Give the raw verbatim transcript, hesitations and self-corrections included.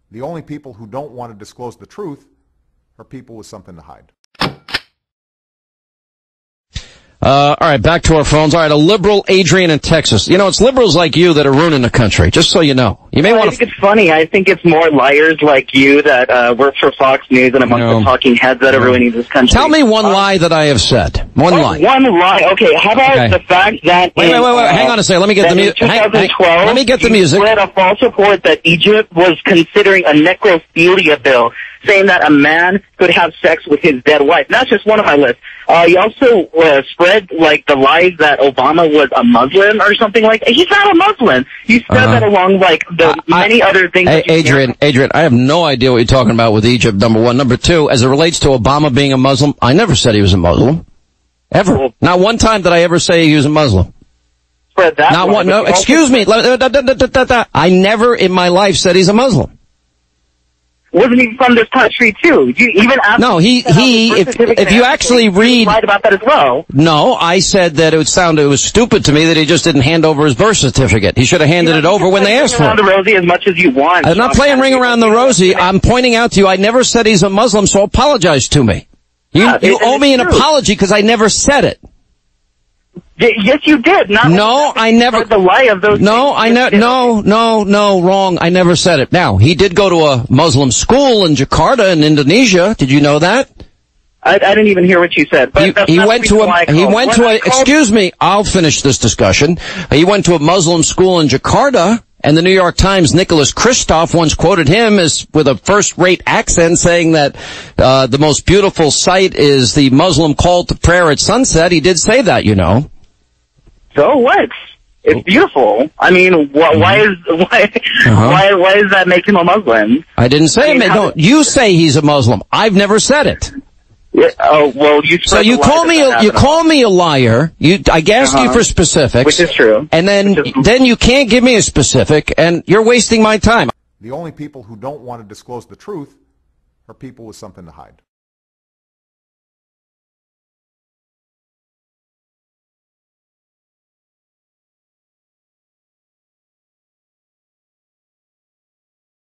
The only people who don't want to disclose the truth are people with something to hide. Uh, all right, back to our phones. All right, a liberal Adrian in Texas. You know, it's liberals like you that are ruining the country, just so you know. You may well, want I think it's funny. I think it's more liars like you that uh, work for Fox News and amongst No. the talking heads that are ruining this country. Tell me one uh, lie that I have said. One oh, lie. One lie. Okay, how about Okay. the fact that Wait, in, wait, wait, wait. uh, Hang on a second. Let me get the that in music. Hang- twenty twelve, hang- let me get the you music. spread a false report that Egypt was considering a necrophilia bill, saying that a man could have sex with his dead wife. That's just one of my lists. Uh, you also uh, spread, like, the lies that Obama was a Muslim or something like that. He's not a Muslim. You spread Uh-huh. that along, like, the I- many other things. Hey, that you Adrian, can't- Adrian, I have no idea what you're talking about with Egypt, number one. Number two, as it relates to Obama being a Muslim, I never said he was a Muslim. Ever. Well- Not one time did I ever say he was a Muslim. Spread that Not lie, one, but no, you also- excuse me. Da, da, da, da, da, da. I never in my life said he's a Muslim. Wasn't he from this country too? You even asked No, he, he, if, if you actually read, lied about that as well. no, I said that it would sound, it was stupid to me that he just didn't hand over his birth certificate. He should have handed You it know, over you when can they play asked for around it. the rosy as much as you want. I'm not Sean playing ring Hannity. around the rosy. I'm pointing out to you, I never said he's a Muslim, so apologize to me. You, Yeah, you it- owe it's me an true. apology because I never said it. Y- yes, you did. Not No, I never. The lie of those. No, things. I ne- no, no, no, wrong. I never said it. Now, he did go to a Muslim school in Jakarta in Indonesia. Did you know that? I, I didn't even hear what you said. But He, that's he not the went to reason why I a, he called. went When to I a, called- excuse me, I'll finish this discussion. He went to a Muslim school in Jakarta, and the New York Times, Nicholas Kristof, once quoted him as with a first-rate accent saying that, uh, the most beautiful sight is the Muslim call to prayer at sunset. He did say that, you know. So what? It's beautiful. I mean, wh- why is why Uh-huh. why why does that make him a Muslim? I didn't say I mean, it. how- No, you say he's a Muslim. I've never said it. Yeah, oh well, you. So spread you the lie call that me that a, you happened. call me a liar. You I asked you Uh-huh. for specifics, Which is true. and then Which is- then you can't give me a specific, and you're wasting my time. The only people who don't want to disclose the truth are people with something to hide.